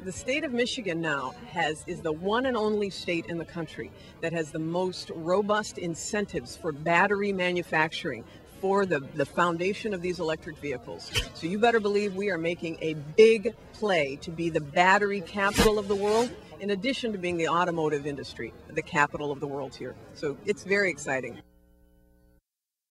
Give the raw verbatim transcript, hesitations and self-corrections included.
The state of Michigan now has is the one and only state in the country that has the most robust incentives for battery manufacturing for the, the foundation of these electric vehicles. So you better believe we are making a big play to be the battery capital of the world, in addition to being the automotive industry, the capital of the world here. So it's very exciting.